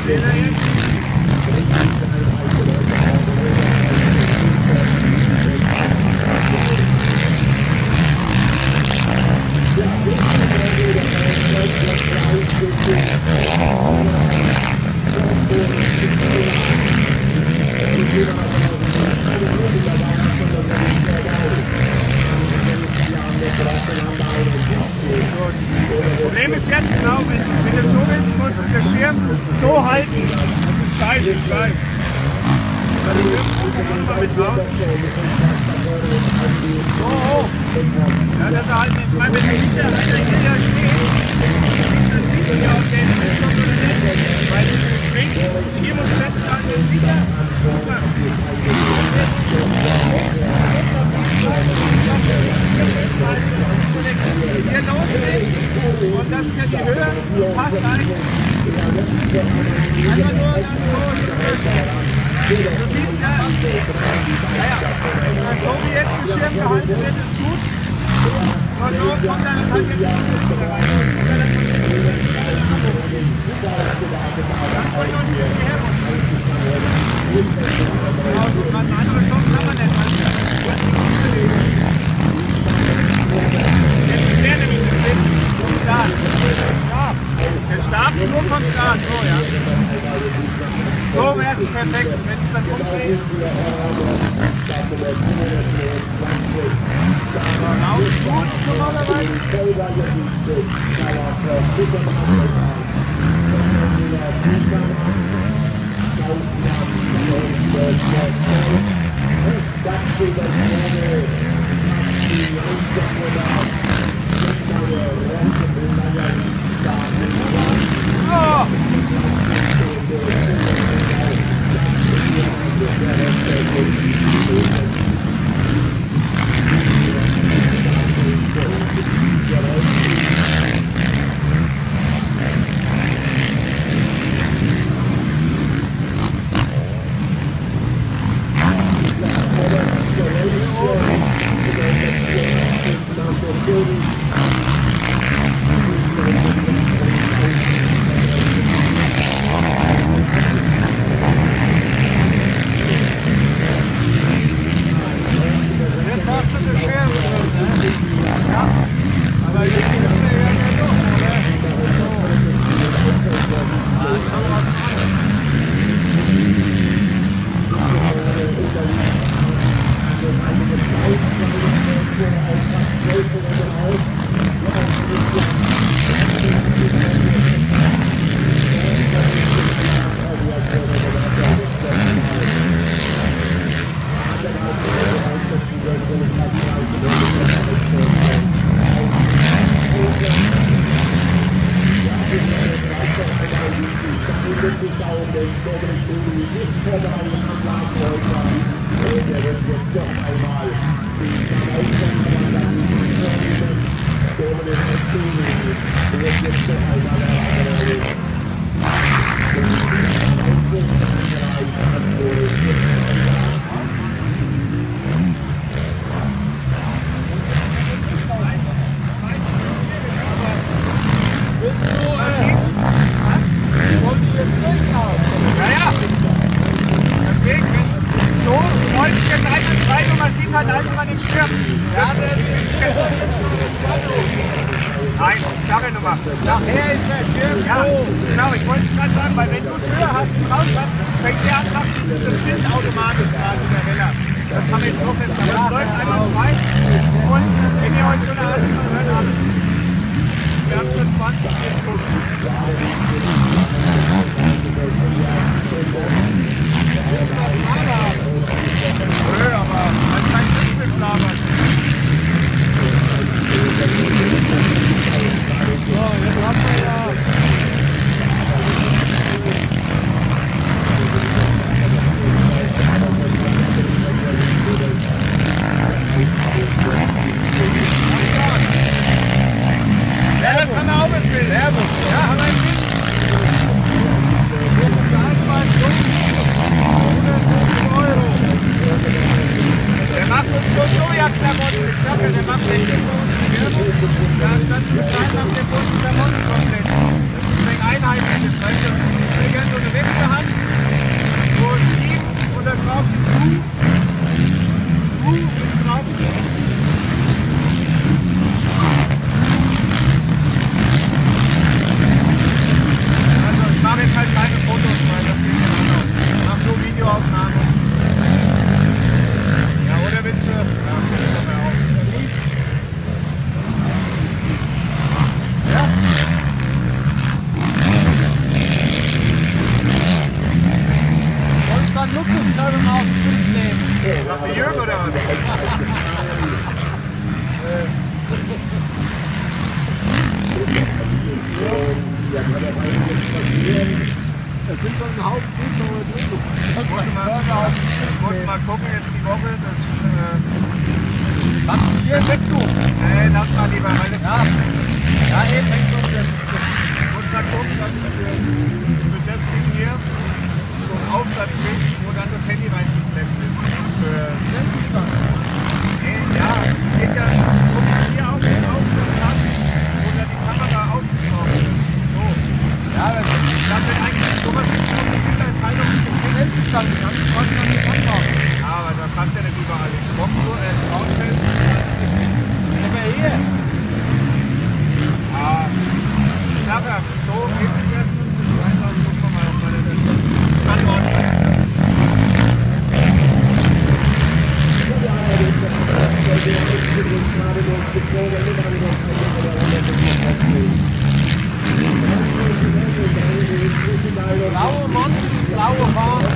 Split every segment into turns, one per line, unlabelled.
Problem ist jetzt genau, wenn du so willst, musst du den Schirm so halten. Das ist scheiße, ich weiß. Das Schirm mal mit raus. So hoch. Ja, das ist halt nicht. Ich meine, wenn der Licher hier steht, dann siehst du ja auch den Licher oder nicht. Weil du schwingst, hier musst du festhalten, den Licher. Guck mal. Hier loslegt und das ist ja die Höhe, passt eigentlich. Einfach nur dann so du siehst ja, so wie jetzt der Schirm gehalten wird, ist gut. Und so kommt dann halt jetzt wieder rein. Ganz ruhig noch ein Stück her. Genau, eine andere Chance haben wir nicht. Jetzt wäre nämlich vom Start. Der Start nur vom Start, so ja. So wäre es perfekt, wenn es dann umdreht. Raus, gut, normalerweise. Oh! Ja, das haben wir auch im Bild. Ja, haben wir im Bild. rechte Hand, wo Team und dann draufsteht Crew und draufsteht. Also ich mache jetzt halt keine Fotos, weil das geht ja anders. Ich mache nur Videoaufnahmen. Ja, oder willst du? Ja, komm mal auf. Ja?
Wolltest du einen Luxuskörper aufs Schiff nehmen?
Sagt der Jürgen oder was?
Es sind schon ein Haufen Zuschauer drin.
Ich muss mal gucken jetzt die Woche.
Was ist hier weg, du?
Nee, lass mal lieber, weil das
Ja, ja eben, wenn du das
ich muss mal gucken, dass ich für das Ding hier so einen Aufsatz kriege, wo dann das Handy reinzuklemmen ist. Für
Selfie-Stand.
ja, es geht ja, wo du hier auch den Aufsatz hast, wo dann die Kamera aufgeschraubt wird. So.
Ja, das
wird eigentlich sowas gibt es in der Zeitung nicht gesehen.
Selfie-Stand, das kannst du trotzdem noch nicht anbauen.
Ja, aber das hast du ja nicht überall. In Braunfeld.
Aber hier.
Ja, ich sag ja, so geht es jetzt erstmal für 2000. Gucken wir mal, ob wir das Standort
Blaue Mann, blaue Fahne.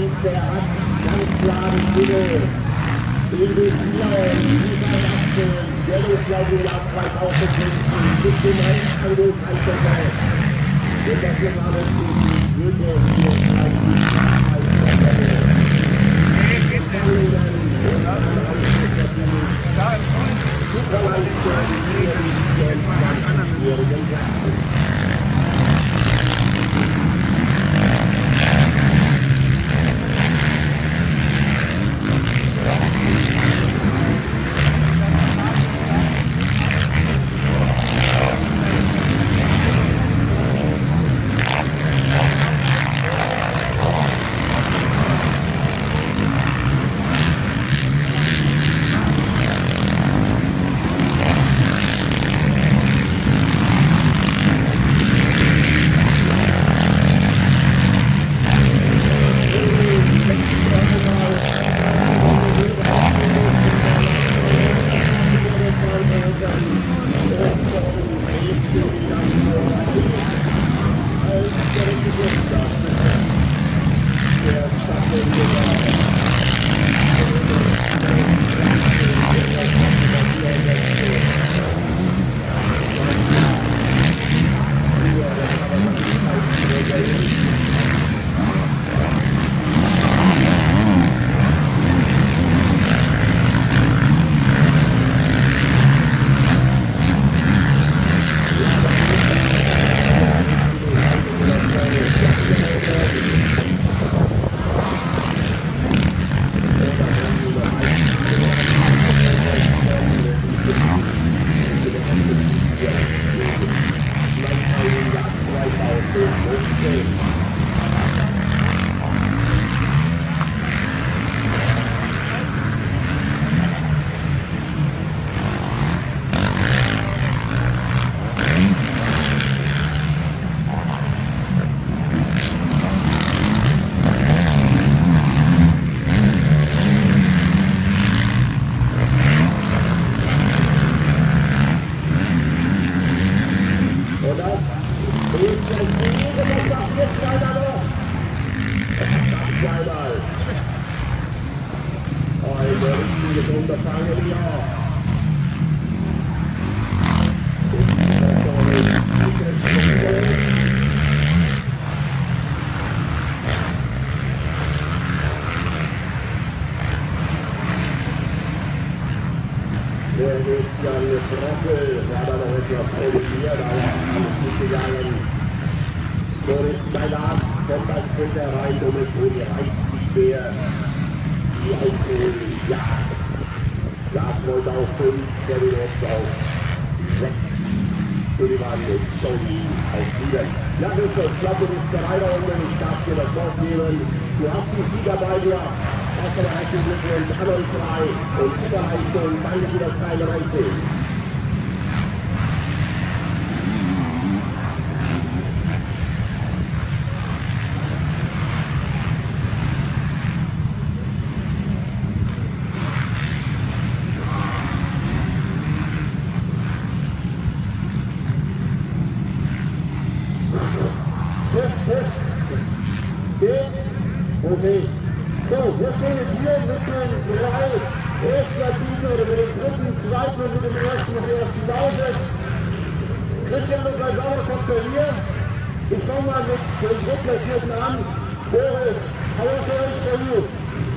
Grenze hat Ganzladen Himmel. Induslau, der Durchlauf im Jahr 2015 mit dem Einhandelseinverkehr. Und das sind alles die Gründe für Superleistung für die 24-jährigen Klassen. Okay. So, wir stehen jetzt hier mit den drei Erstplatzierte oder mit dem dritten, zweiten und mit dem ersten des ersten Laufes. Christian Sauer kommt zu mir. Ich fange mal mit dem Drittplatzierten an. Boris, how was the race for you?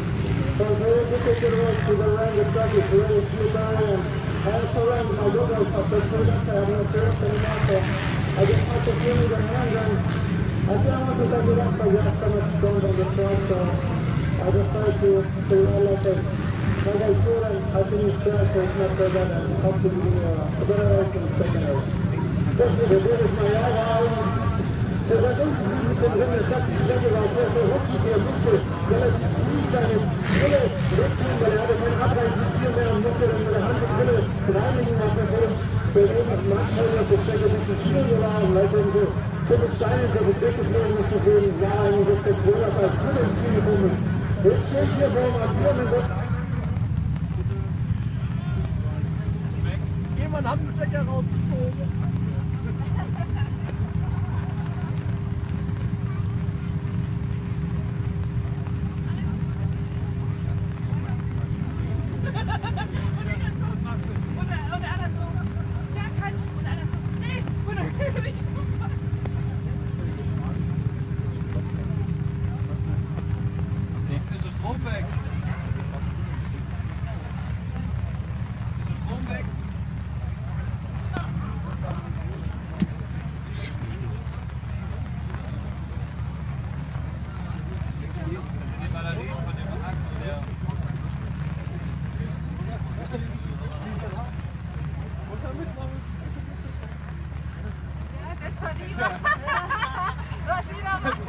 Very difficult race to the round of track. It's really slippery and I have to run my goggles after so that I have no turf anymore. So I just have to feel with the hand and I didn't want to take it up, but there's so much stones on the track, so I decided to run like a I feel like I finished third, so it's not so bad, and hope to be a better race in the second race. Das ist mein Jahr. Das ist irgendwie mit dem Rennen, das hat die Strecke war sehr, sehr rutschig, der musste relativ früh seine Brille wegtun, weil er hatte keinen Abreißsitzier mehr und musste dann mit der Hand die Brille reinigen, was natürlich bei dem Marktschreiber auf der Strecke ein bisschen schwieriger war, weil es eben so mit Steinen so weggeflogen ist, deswegen war eigentlich das der Kohle, als Brille ins Ziel gekommen ist. Jetzt steht hier vor dem Amtierenden.
Jemand hat den Stecker rausgezogen.
der andere so, ja, kann ich. Und der andere so, nee. Und dann bin ich so.
Ist der Strom weg? Ist der Strom weg? Die Batterien von dem Akku, der...
Ja, das ist Sarina. Was sie da macht.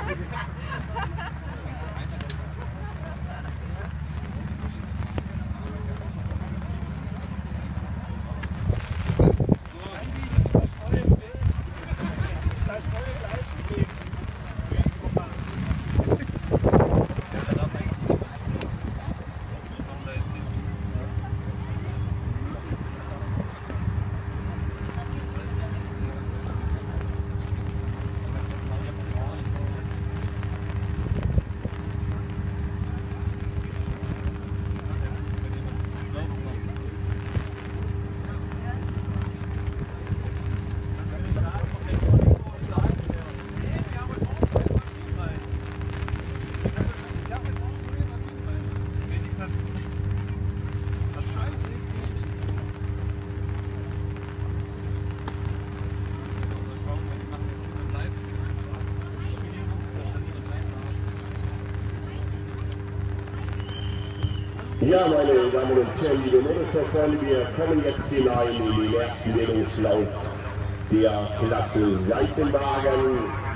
Ja, meine Damen und Herren, liebe Motorsportfreunde, wir kommen jetzt hinein in den ersten Wertungslauf der Klasse Seitenwagen.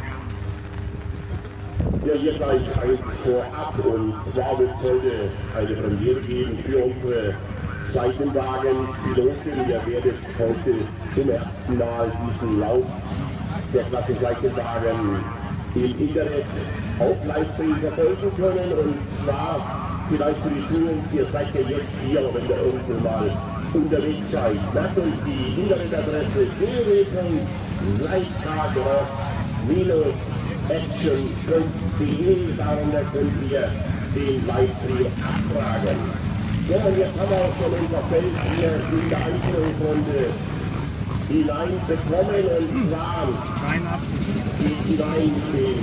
Ja, hier gleich eins vorab, und zwar wird es heute eine Premiere geben für unsere Seitenwagen-Piloten. Ihr werdet heute zum ersten Mal diesen Lauf der Klasse Seitenwagen im Internet auf Livestream verfolgen können, und zwar vielleicht für die Zukunft, ihr seid ja jetzt hier, wenn ihr irgendwo mal unterwegs seid. Macht euch die Internetadresse www.seitcard-action.de, darunter könnt ihr den Livestream abfragen. So, und jetzt haben wir auch schon unser Feld hier in der Einstellungsrunde hineinbekommen, und zwar geht hinein den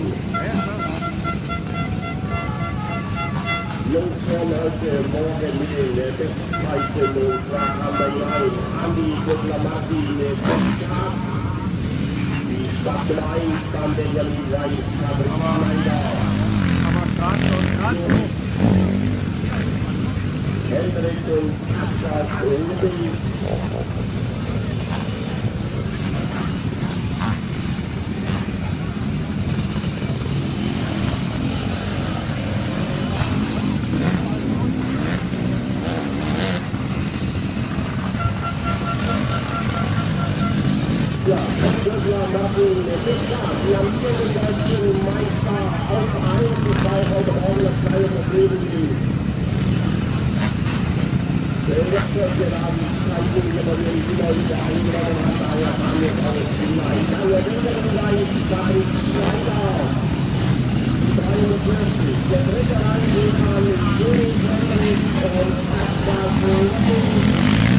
Jungs von heute Morgen mit den Bestzeiten, und zwar haben wir hinein Andi Diplomatie mit Start, die Stadt 1 an Benjamin Reis, Fabric Schneider, Hendricks und Kassel Rubens. Ja, Böttler Martin Wittler, wir haben hier den deutschen Meister auf 1, wobei heute Morgen noch kleine Probleme geben. Der Elektrogeladen zeigt mir immer wieder eingenommen hat, daher haben wir alles hinein. Dann der Winterbereich, da ist Schneider, 43, der dritte Reingeber mit Jürgen Hendricks und Kaspar Rubens.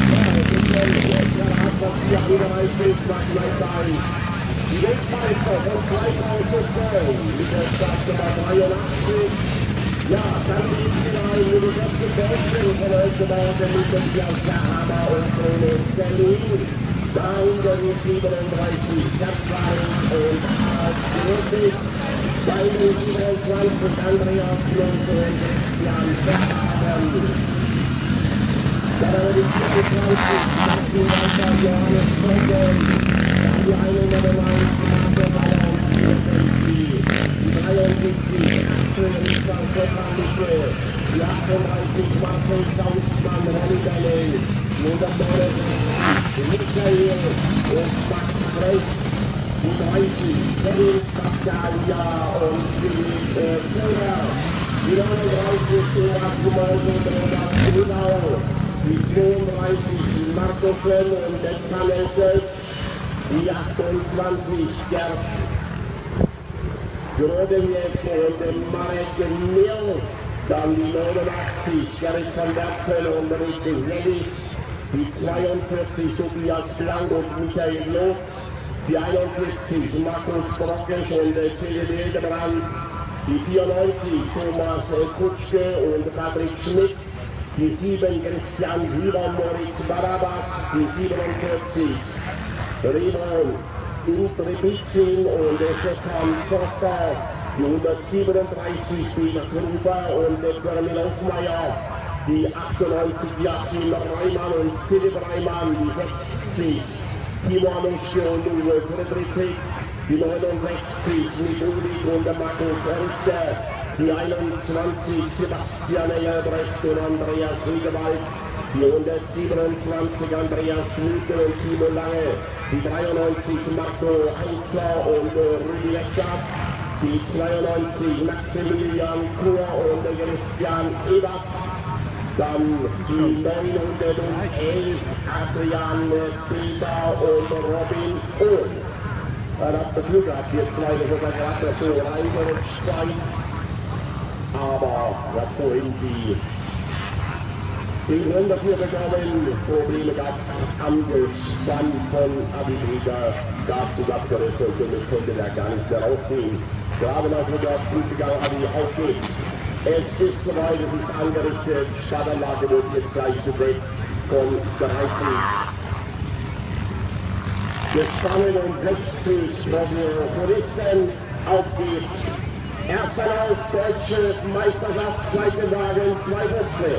Die Weltmeister von 2012 mit der Startnummer 83. Ja, dann geht es rein mit dem letzten Deutschen von heute Morgen mit dem Hammer und Bruno Stellin. Dahinter die 37 Kappwein und Harald Ludwig. Bei den 27 Andreas Lund und Christian Verhagen. Dann haben wir die 22, Martin Johannes Vogel, dann die 101, Marco Ballon, die 73, Axel Richard Stefan-Nicke, die 38, Marcel Kausmann, Ronny Dalley, 169, Michael und Max Frech, die 30, Kevin Baccalia und Philipp Köhler, die 39, Thomas Simon und Roman Grünau, die 32 Markofen und der Kanelke, die 28 Gerd Grodenjew und der Marek Mill, Dann die 89, Gerrit von Werpfel und Rieke Sedis. Die 42, Tobias Blank und Michael Lotz. Die 71, Markus Brockisch und Tede Wildebrand. Die 94, Thomas Kutschke und Patrick Schmidt. Die 7, Christian Sieber, Moritz Barabas. Die 47, Remo Intrepizin und Stefan Forster. Die 137, Peter Gruber und Berlin Hofmeier. Die 98, Joachim Reimann und Philipp Reimann. Die 60, Timo Anuschke und Uwe Friedrichsig. Die 69, Nick und der Markus Richter. Die 21, Sebastian Engelbrecht und Andreas Riegewald. Die 127, Andreas Müther und Timo Lange. Die 93, Marco Heinzer und Rudi Eckert. Die 92, Maximilian Kur und Christian Ebert. Dann die 911, Adrian Peter und Robin Ohl. Er hat das Glück gehabt, jetzt leider sogar gerade so reingerutscht sein. Aber er hat vorhin den Grund dafür bekommen. Probleme gab es am Gespann von Abibrida. Dazu gab es und somit konnte er gar nicht mehr rausziehen. Gerade noch mit der Prüfgegangen, Adi, auf geht's. Es ist soweit, es ist angerichtet. Startanlage wird jetzt gleich besetzt von 30. Gespannt und 60 Motoristen. Auf geht's. Erster Lauf, Deutsche Meisterschaft, zweite Wagen, 2:15.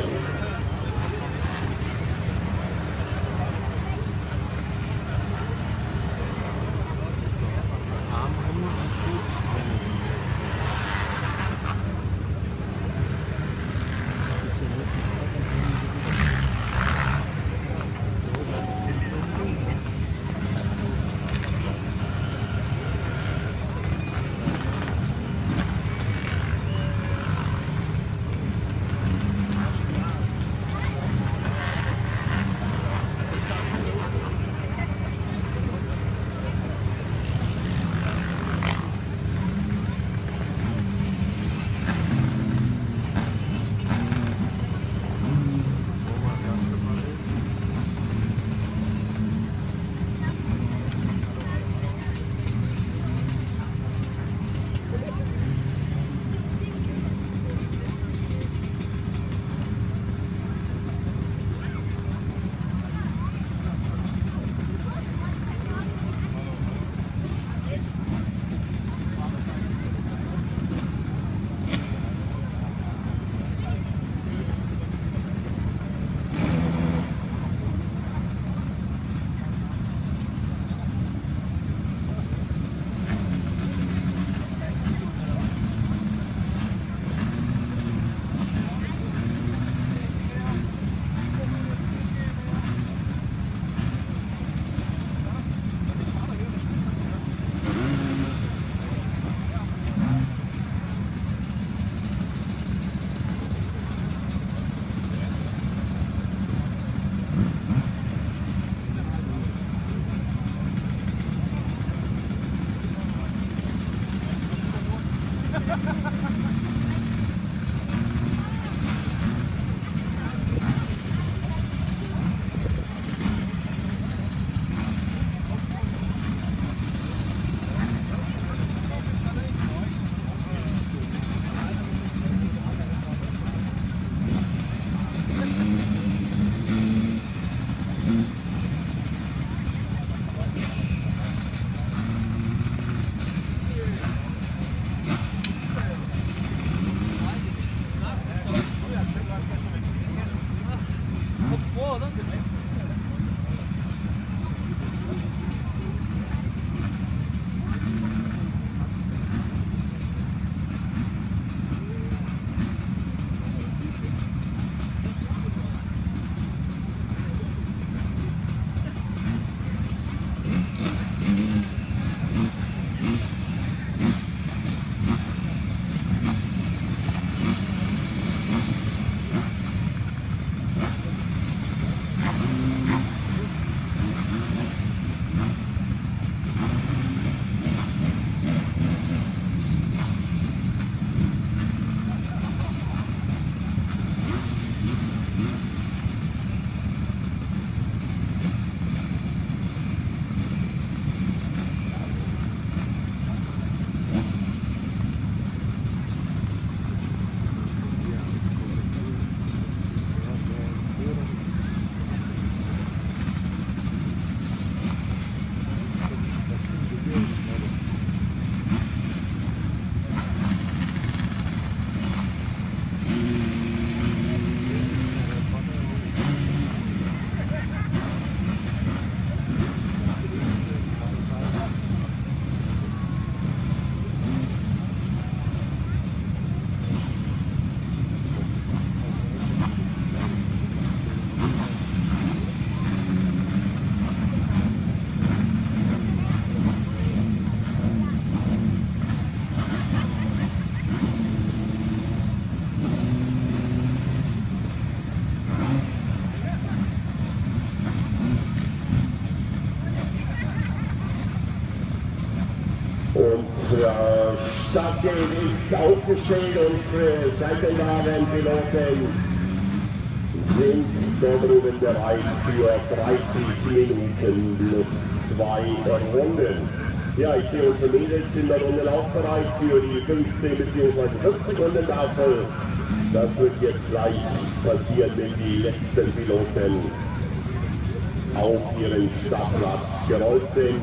Start ist aufgestellt. Unsere Seitenwagenpiloten sind dort oben bereit für 30 Minuten plus 2 Runden. Ja, ich sehe, unsere Mädels sind da unten auch bereit für die 15 bzw. 50 Runden Tafel. Das wird jetzt gleich passieren, wenn die letzten Piloten auf ihren Startplatz gerollt sind.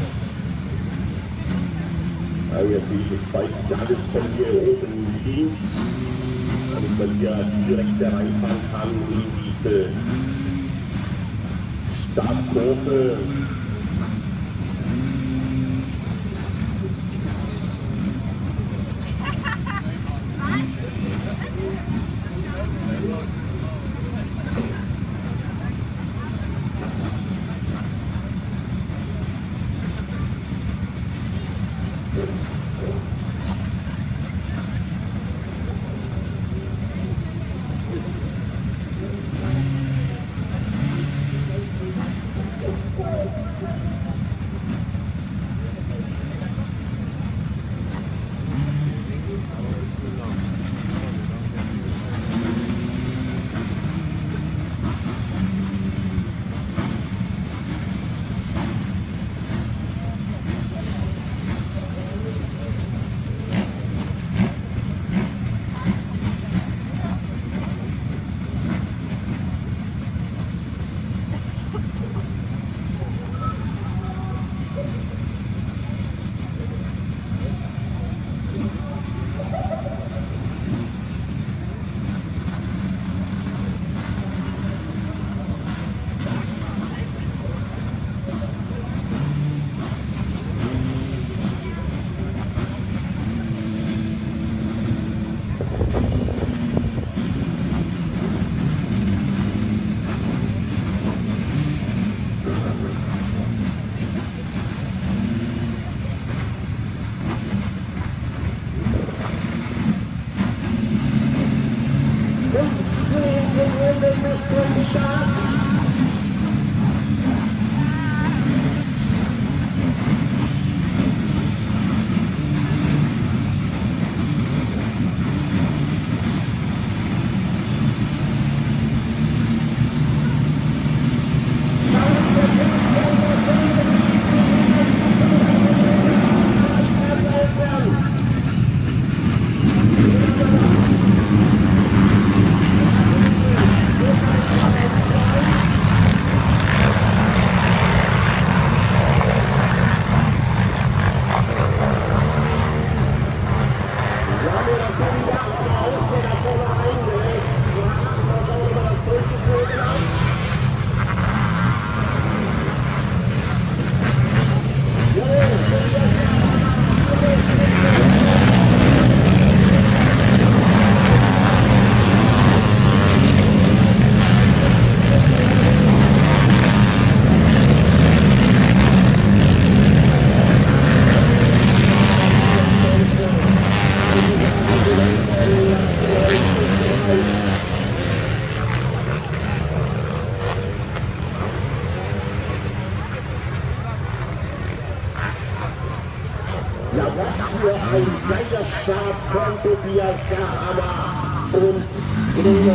Ja, jetzt sehe ich jetzt weiß alles von hier oben links, damit man hier direkt reinfahren kann in diese Startkurve. Ja, was für ein geiler Start von Tobias Sahammer und Bruno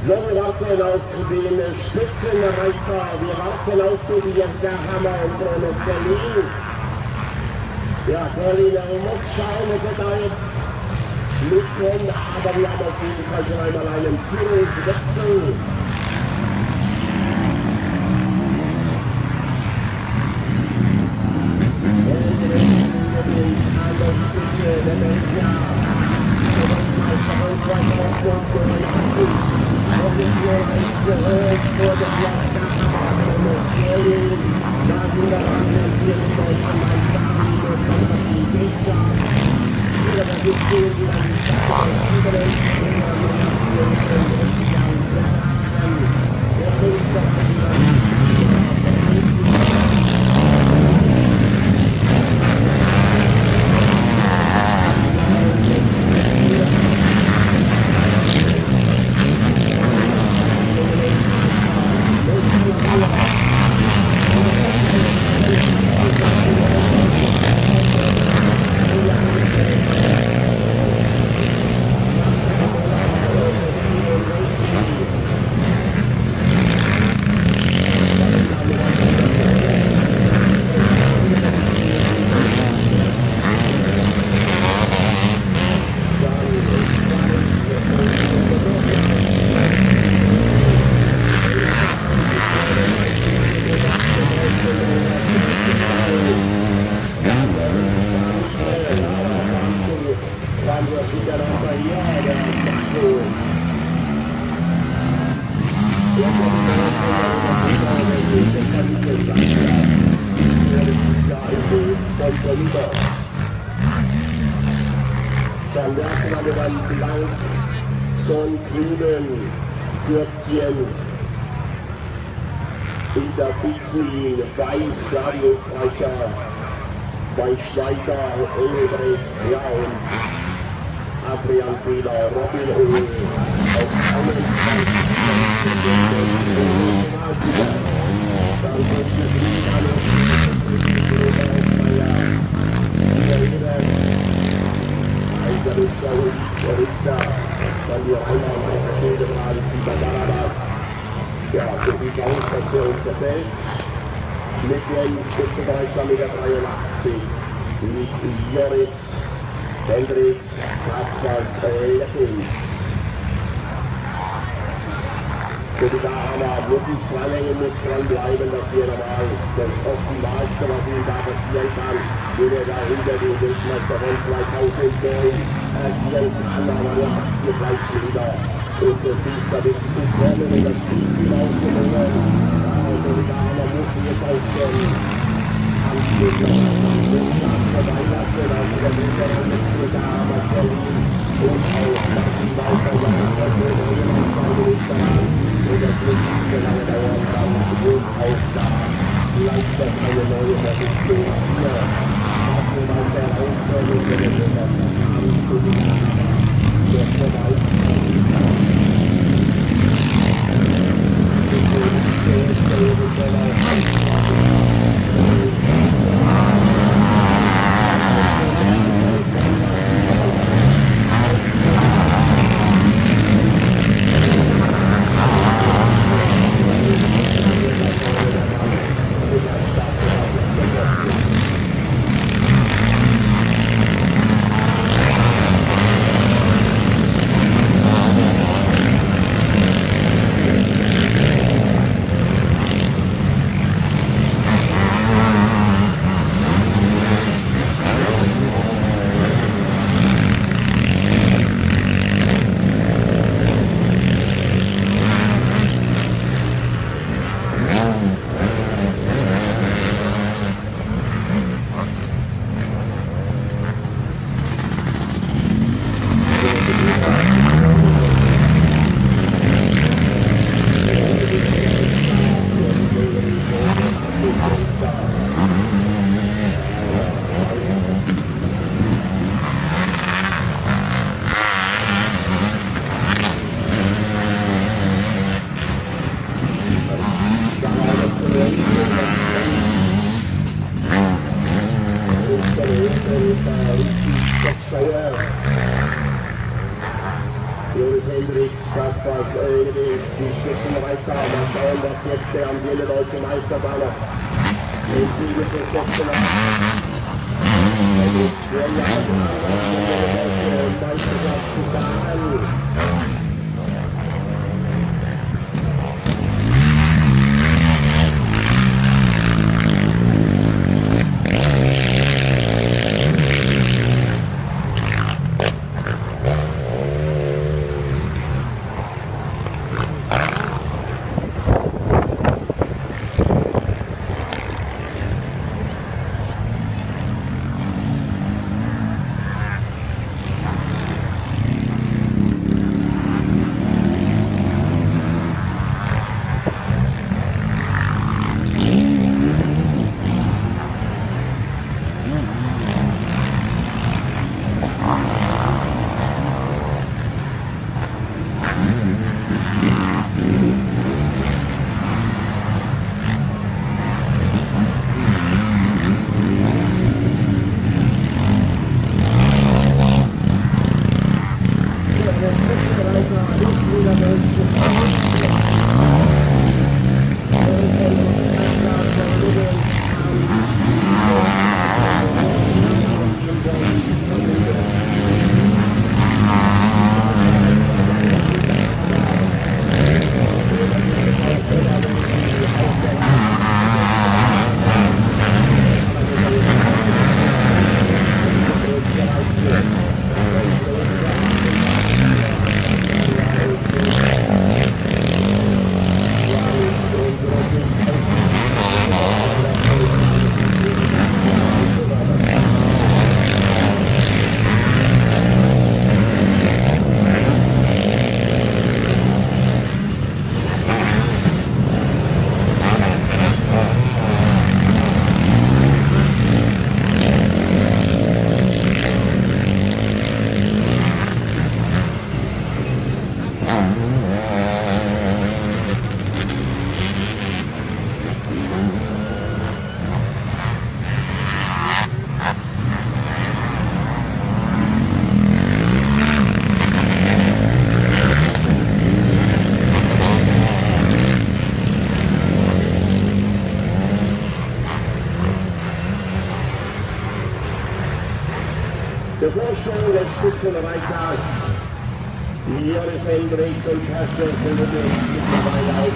So, wir warten auf den Spitzenreiter. Wir warten auf Tobias Hammer und Bruno Berlin. Ja, Berlin, er muss schauen, dass er da jetzt mitkommt, aber wir haben auf jeden Fall schon einmal einen Führungswechsel. Dann merkt man dann blank so einen grünen Gürtchen in der Bixi, Weiß, Radiosprecher, bei Schneider, Ulrich, ja und Adrian Peter, Robin Ohl, auf 21. Dann wird es nicht alles. Dann die Einheitsschilder gerade ja, für die Kauenstation zerfällt. Mit dem Spitzenreiter mit der 83. Mit Joris, Hendricks, Kassas, Leppins. Für die Dame muss ich dranhängen, muss dranbleiben, dass hier normal das Optimalste, was ihnen da passieren kann, würde er da hinter den Weltmeister von 2009 agieren kann, aber er hat hier gleich wieder und versucht da wirklich zu kommen und das Schießen aufzunehmen. Also die Dame muss jetzt auch schon anstehen, vorbeilassen, also der Winter mit der Dame und auch Martin Walter, und das wird nicht mehr lange dauern, dann wird auch da vielleicht noch eine neue Position hier. Martin Walter rausholen, wenn er das der vorbei Joris Hendricks, das was ist, die Spitzenreiter, mal schauen, was jetzt der amtierende deutsche Meister da noch in Ziele versetzen hat. Er geht schwer an, die Meisterschaft zu fahren. Der Vorsprung des Spitzenreiters Joris Hendricks und Kassel sind mittlerweile auf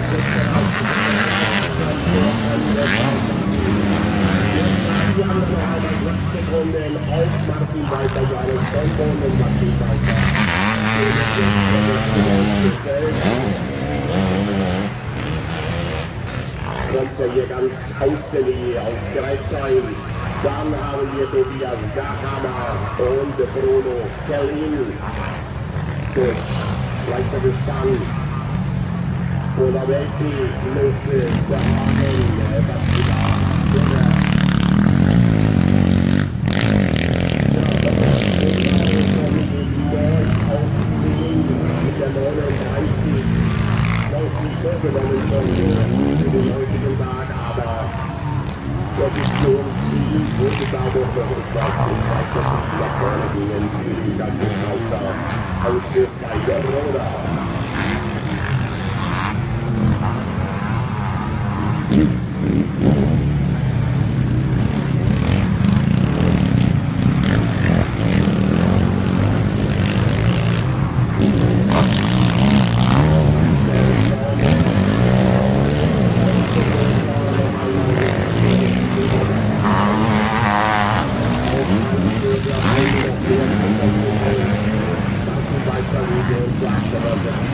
6,5 die andere halbe Platzsekunden auf Martin Walter, Johannes Bonbon und Martin Walter. Kommt er hier ganz aus der Nähe, ausgereiht sein. Dann haben wir Tobias Gachhammer und Bruno Kellin. Schweizer Bestand. Oder Welti, Lusse, der Hagen, das wieder. Auf 10 mit der 39. Auch viel vorgenommen für den heutigen Tag, aber Position 7 wurde dadurch noch etwas weiter nach vorne gehen für die ganze Schweizer Ausführung bei der Roda. Weiter, wie wir uns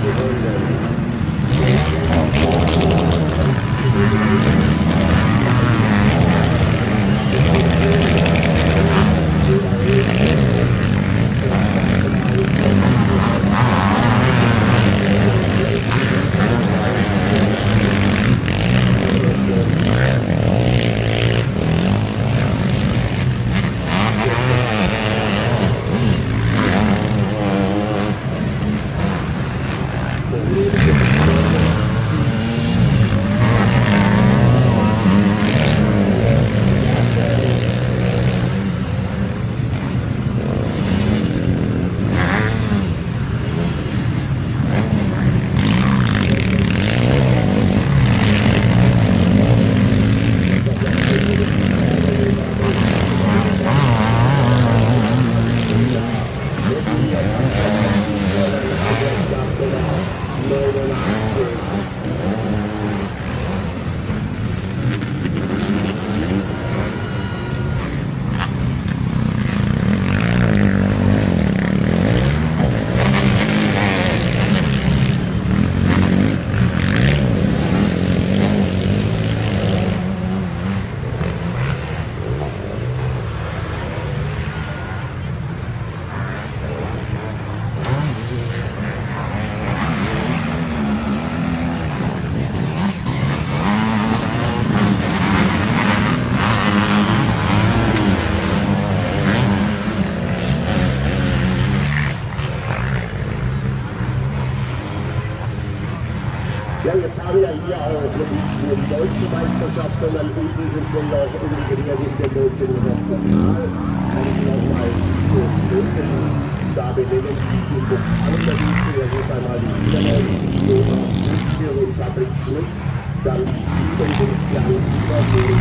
Ja, jetzt haben wir hier auch nicht nur die deutsche Meisterschaft, sondern eben sind wir auch irgendwie der deutsche International. Kann ich nochmal so lösen. Da benennen die im Pokal unterwegs, das ist einmal die Niederländer, und Patrick Schmidt, dann die 7 Jahren über den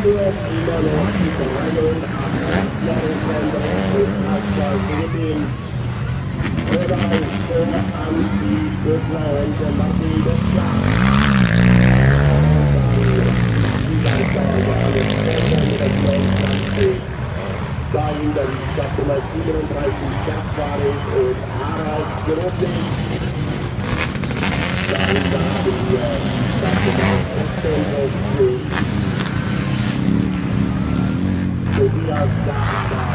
nur immer noch die 308 Philippines. Vorbei vor Anti Böckler und der Martin Böckler. Dahinter die Startnummer 37 Jagdwagen und Harald Grobling. Dahinter haben wir Startnummer 56 Tobias Sahara.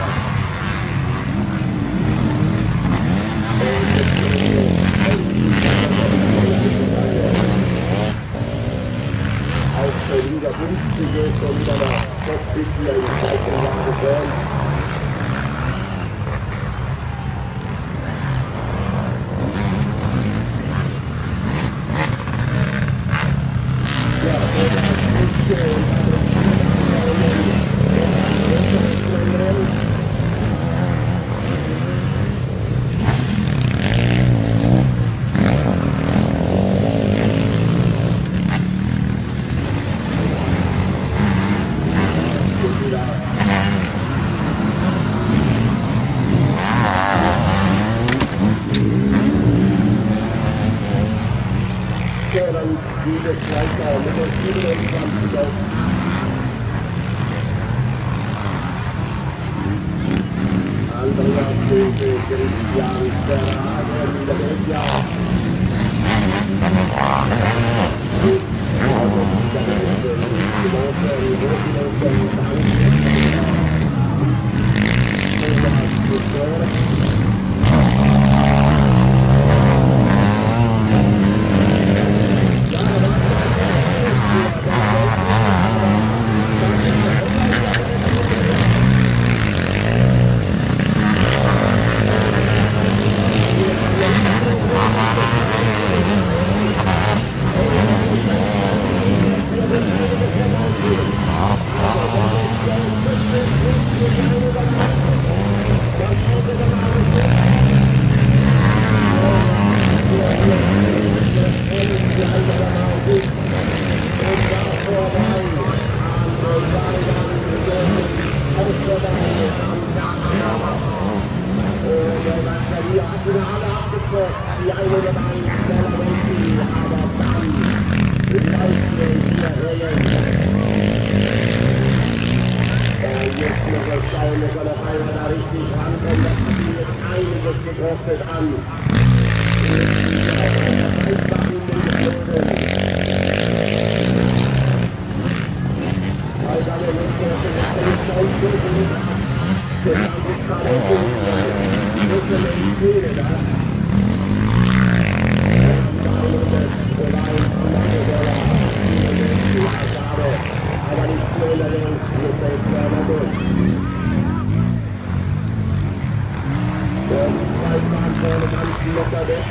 Auch schon wieder 50 ist und wieder der Top-Sitzler in der zweiten Lage vorn. Dann geht es weiter mit der 27 auf. Andreas Löwe, Christian Verhagen, der Belgier. Die eine oder andere Zelle, aber dann vielleicht wir hören. Jetzt noch mal schauen, dass er noch einmal da richtig rankommt. Das hat ihn jetzt einiges gekostet an. Aber die Zähler links mit der Ferner durch. Und die Zeit waren vorne ganz locker weg.